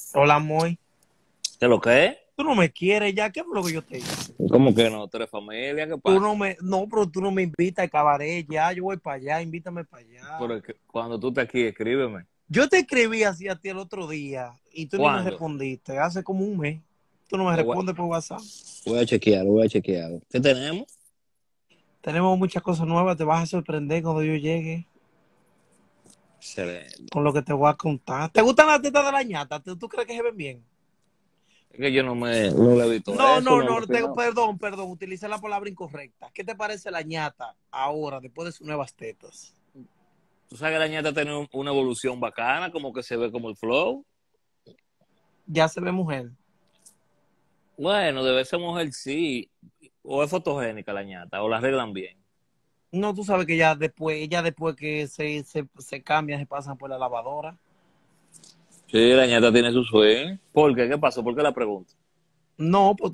Hola, Moy. ¿Qué lo que es? Tú no me quieres ya. ¿Qué fue lo que yo te hice? ¿Cómo que no? ¿Tú eres familia? ¿Qué Tú pasa? no me, no, pero tú no me invitas al cabaret ya. Yo voy para allá. Invítame para allá. Pero es que cuando tú estés aquí, escríbeme. Yo te escribí así a ti el otro día y tú ni me ¿Cuándo? respondiste. Hace como un mes. Tú no me Lo voy, respondes por WhatsApp. voy a chequear, lo voy a chequear. ¿Qué tenemos? Tenemos muchas cosas nuevas. Te vas a sorprender cuando yo llegue Excelente. con lo que te voy a contar. ¿Te gustan las tetas de la ñata? ¿Tú crees que se ven bien? Es que yo no le he visto No, eso, no, no lo he no. opinado. Perdón. Utilicé la palabra incorrecta. ¿Qué te parece la ñata ahora, después de sus nuevas tetas? Tú sabes que la ñata tiene una evolución bacana, como que se ve como el flow. Ya se ve mujer. Bueno, debe ser mujer sí, o es fotogénica la ñata, o la arreglan bien. No, tú sabes que ella después que se cambia, se pasan por la lavadora. Sí, la ñata tiene su swing. ¿Por qué? ¿Qué pasó? ¿Por qué la pregunta? No, pues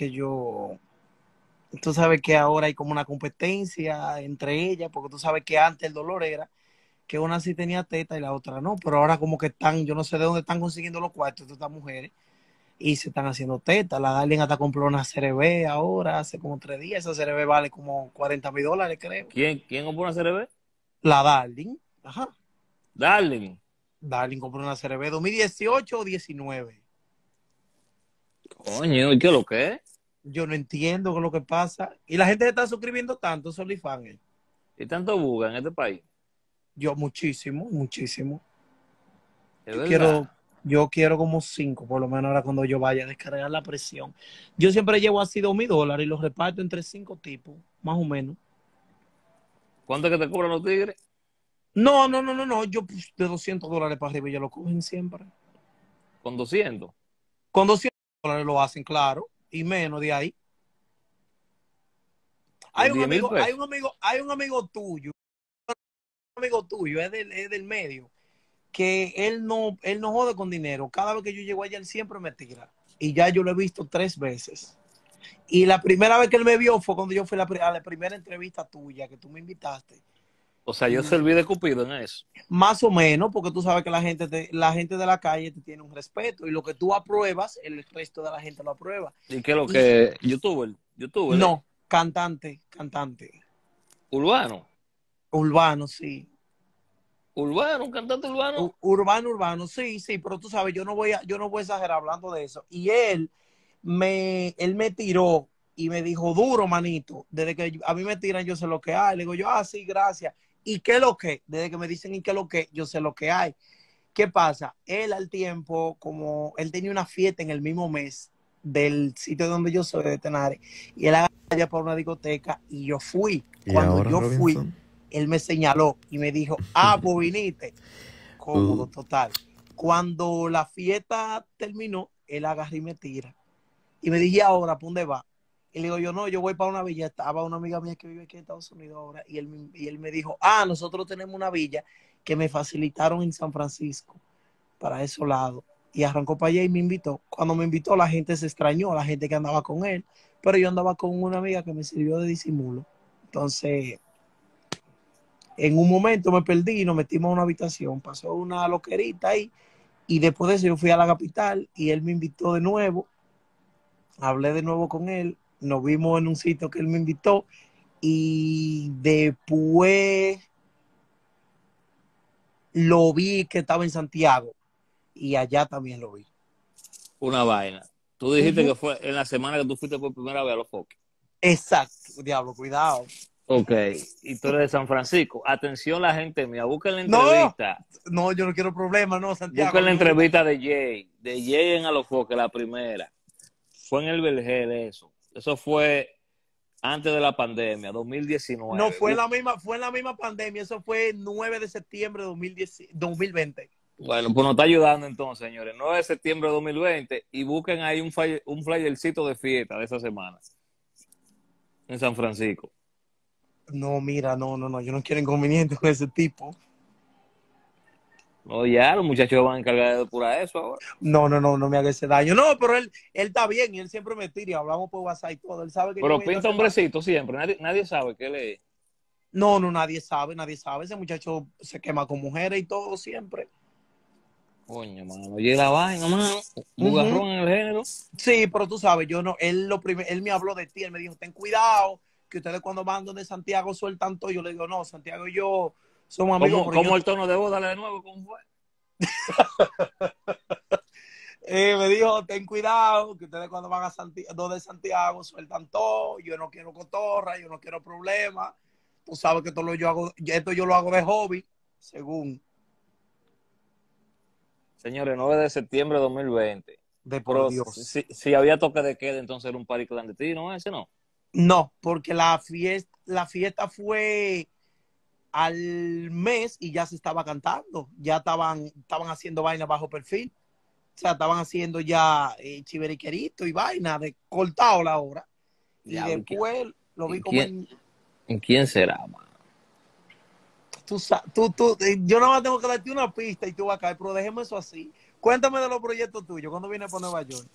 tú sabes que ahora hay como una competencia entre ellas, porque tú sabes que antes el dolor era que una sí tenía teta y la otra no, pero ahora como que están, yo no sé de dónde están consiguiendo los cuartos de estas mujeres y se están haciendo teta. La Darling hasta compró una CRB ahora, hace como 3 días, esa CRB vale como $40,000, creo. ¿Quién compró una CRB? La Darling, ajá, Darling. Darling compró una CRB 2018 o 19. Coño, ¿y qué lo que es? Yo no entiendo qué es lo que pasa. Y la gente se está suscribiendo tanto, OnlyFans. ¿Y tanto buga en este país? Yo muchísimo, muchísimo. Es Yo verdad. quiero, yo quiero como 5, por lo menos ahora cuando yo vaya a descargar la presión. Yo siempre llevo así $2,000 y los reparto entre 5 tipos, más o menos. ¿Cuánto es que te cobran los tigres? No. Yo pues, de $200 para arriba ya lo cogen siempre. Con 200. Con $200 lo hacen, claro, y menos de ahí. Hay Con un 10 mil amigo, hay pesos. un amigo, hay un amigo tuyo, es del medio que él no jode con dinero. Cada vez que yo llego allá, él siempre me tira. Y ya yo lo he visto 3 veces. Y la primera vez que él me vio fue cuando yo fui a la primera entrevista tuya, que tú me invitaste. O sea, yo Y serví de cupido en eso. más o menos, porque tú sabes que la gente de la calle te tiene un respeto. Y lo que tú apruebas, el resto de la gente lo aprueba. ¿Y qué es lo Y que? YouTuber, no, cantante. urbano. Urbano, sí. Urbano, un cantante urbano. Urbano, sí, pero tú sabes, yo no voy a exagerar hablando de eso. Y él me tiró y me dijo, duro, manito. Desde que a mí me tiran, yo sé lo que hay. Le digo yo, sí, gracias. ¿Y qué es lo que? Desde que me dicen, ¿y qué es lo que? Yo sé lo que hay. ¿Qué pasa? Él al tiempo, como él tenía una fiesta en el mismo mes del sitio donde yo soy, de Tenares, y él allá para una discoteca, y yo fui. Y Cuando ahora, yo fui, Robinson, él me señaló y me dijo, pues viniste. uh, Cómodo, total. Cuando la fiesta terminó, él agarra y me tira. Y me dije, ahora, ¿para dónde va? Y le digo, yo no, yo voy para una villa. Estaba una amiga mía que vive aquí en Estados Unidos ahora. Y él me dijo, nosotros tenemos una villa que me facilitaron en San Francisco, para esos lados. Y arrancó para allá y me invitó. Cuando me invitó, la gente se extrañó, la gente que andaba con él. Pero yo andaba con una amiga que me sirvió de disimulo. Entonces, en un momento me perdí y nos metimos a una habitación. Pasó una loquerita ahí. Y después de eso yo fui a la capital y él me invitó de nuevo. Hablé de nuevo con él. Nos vimos en un sitio que él me invitó. Y después lo vi que estaba en Santiago. Y allá también lo vi. Una vaina. Tú dijiste Ujú. que fue en la semana que tú fuiste por primera vez a los foques. Exacto. Diablo, cuidado. Ok. Y tú eres de San Francisco. Atención la gente mía. Busquen la No, entrevista. no, yo no quiero problemas, no, Busquen Santiago. la Yo voy a estar. entrevista de Jay. De Jay en a los foques, la primera. Fue en el Vergel eso. Eso fue antes de la pandemia, No, 2019. fue en la misma pandemia. Eso fue el 9 de septiembre de 2020. Bueno, pues nos está ayudando entonces, señores. 9 de septiembre de 2020 y busquen ahí un flyercito de fiesta de esa semana en San Francisco. No, mira, no. Yo no quiero inconvenientes con ese tipo. No, ya, los muchachos van a encargar de depurar eso ahora. No me haga ese daño. No, pero él está bien y él siempre me tira y hablamos por WhatsApp y todo. Él sabe que yo Pero voy esta pinta semana. hombrecito siempre. Nadie sabe qué le es. No, nadie sabe. Ese muchacho se quema con mujeres y todo siempre. Coño, mano. Oye, la vaina, mano. Ujú. Bugarrón en el género. Sí, pero tú sabes, yo no, él me habló de ti, él me dijo, ten cuidado, que ustedes cuando van donde Santiago sueltan todo. Yo le digo, no, Santiago y yo somos amigos, ¿Cómo, pero yo, cómo el tono de voz? Dale de nuevo, ¿cómo fue? me dijo, ten cuidado, que ustedes cuando van a donde Santiago sueltan todo. Yo no quiero cotorra, yo no quiero problemas. Tú sabes que esto yo lo hago de hobby, según, Señores, 9 de septiembre de 2020. de por Pero Dios. si había toque de queda, entonces era un party clandestino, ese no. No, porque la fiesta fue al mes y ya se estaba cantando, ya estaban haciendo vaina bajo perfil, o sea, estaban haciendo ya chiveriquerito y vaina de cortado la hora. Y Diablo, después lo vi ¿y como quién, ¿en quién será, mano? yo nada más tengo que darte una pista y tú vas a caer, pero dejemos eso así. Cuéntame de los proyectos tuyos, ¿cuándo vienes para Nueva York?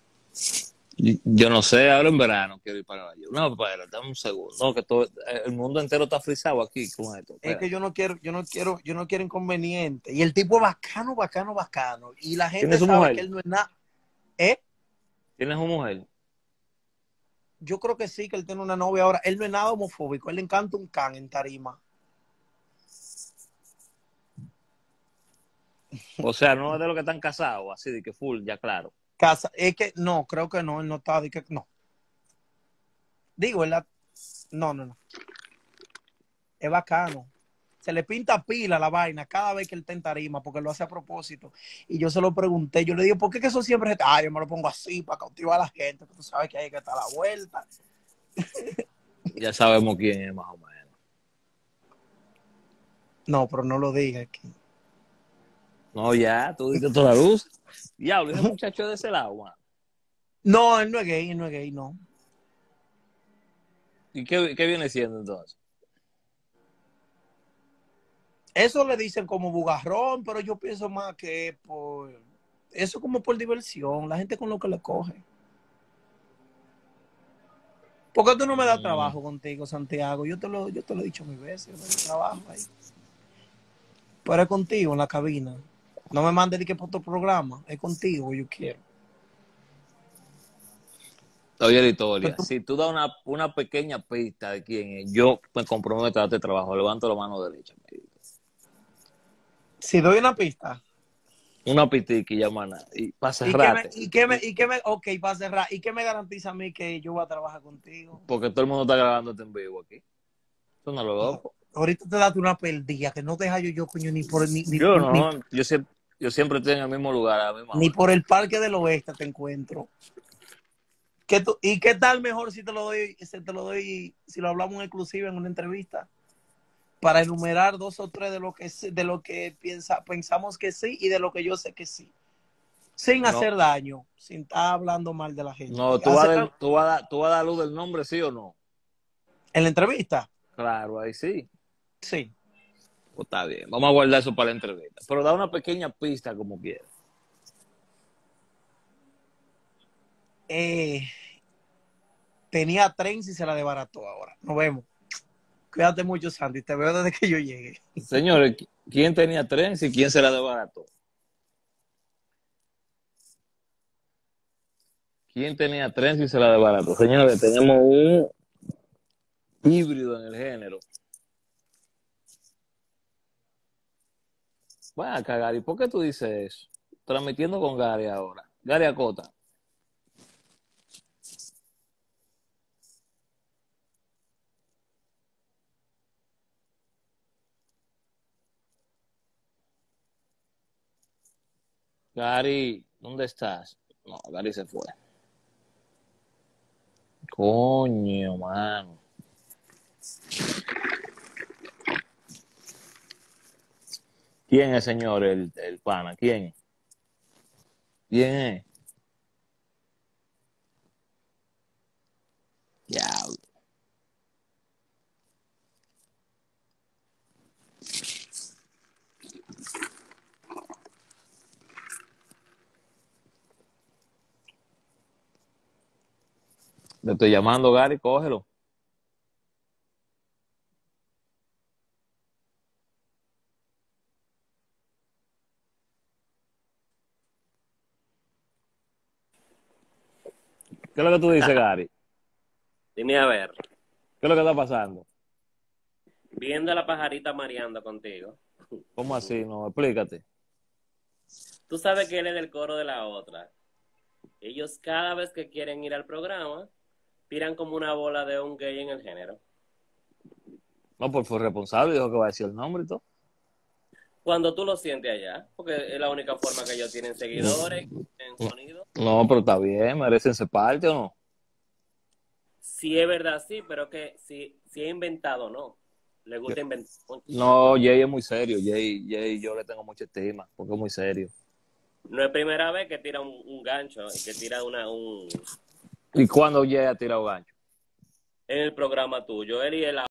Yo no sé, ahora en verano quiero ir para Nueva York. No, pero dame un segundo. No, que todo, el mundo entero está frisado aquí con esto. Es que Espérate. yo no quiero inconveniente. Y el tipo es bacano, bacano, bacano. Y la ¿Tienes gente su sabe que mujer? él no es nada. ¿Eh? ¿Tienes su mujer? Yo creo que sí, que él tiene una novia ahora. Él no es nada homofóbico, él le encanta un can en tarima. O sea, no es de los que están casados, así de que full, ya claro. Es que no, creo que no, él no está, no. Digo, no, no, no. Es bacano. Se le pinta pila la vaina cada vez que él está en tarima, porque lo hace a propósito. Y yo se lo pregunté, yo le digo, ¿por qué que eso siempre es? Yo me lo pongo así para cautivar a la gente, que tú sabes que hay que estar a la vuelta. Ya sabemos quién es más o menos. No, pero no lo diga aquí. No, ya, tú diste toda la luz. Diablo, ese muchacho es de ese lado, mano. No, él no es gay, no. ¿Y qué viene siendo entonces? Eso le dicen como bugarrón, pero yo pienso más que eso como por diversión, la gente con lo que le coge. ¿Por qué tú no me das Mm, trabajo contigo, Santiago? Yo te lo he dicho mil veces, yo doy trabajo ahí. Pero es contigo en la cabina. No me mandes de que por tu programa, es contigo, yo quiero. oye, la Pero historia. Si tú das una pequeña pista de quién es, yo me comprometo a darte trabajo. Levanto la mano derecha. si doy una pista, Una pitica y ya, mana. Y para ¿y qué me, cerrarte. ok, para cerrar, ¿y qué me garantiza a mí que yo voy a trabajar contigo? Porque todo el mundo está grabando en vivo aquí. Eso no lo No, loco. ahorita te das una perdida que no te hallo yo, coño, ni por Yo no. Yo siempre estoy en el mismo lugar a la misma ni hora. por el Parque del Oeste te encuentro. ¿Y qué tal mejor si lo hablamos en exclusiva en una entrevista? Para enumerar dos o tres de lo que pensamos que sí y de lo que yo sé que sí. Sin No, hacer daño, sin estar hablando mal de la no, gente. tú vas a dar luz del nombre, ¿sí o no? En la entrevista, Claro, ahí sí. sí. Pues está bien. Vamos a guardar eso para la entrevista. Pero da una pequeña pista como quieras. Eh, tenía tren y se la desbarató ahora. Nos vemos. Cuídate mucho, Sandy. Te veo desde que yo llegue. Señores, ¿quién tenía tren y quién se la desbarató? ¿Quién tenía tren y se la desbarató? Señores, tenemos un híbrido en el género. Bueno, acá, Gary, ¿por qué tú dices eso? Transmitiendo con Gary ahora. Gary Acota. Gary, ¿dónde estás? No, Gary se fue. Coño, mano. ¿Quién es, señor, el pana? ¿Quién? ¿Quién es? Ya, le estoy llamando, Gary, cógelo. ¿Qué es lo que tú dices, Gary? Dime a ver, ¿Qué es lo que está pasando? viendo a la pajarita mareando contigo. ¿Cómo así? No, explícate. Tú sabes que él es del coro de la otra. Ellos cada vez que quieren ir al programa, tiran como una bola de un gay en el género. No, pues fue responsable, dijo que va a decir el nombre y todo. Cuando tú lo sientes allá, porque es la única forma que ellos tienen seguidores, en sonido. No, pero está bien, merecen ser parte o no. Si es verdad, sí, pero que si es inventado, no. Le gusta inventar mucho. No, Jay es muy serio. Jay, yo le tengo mucha estima porque es muy serio. No es primera vez que tira un gancho y que tira un ¿Y cuándo Jay ha tirado gancho? en el programa tuyo. Él y él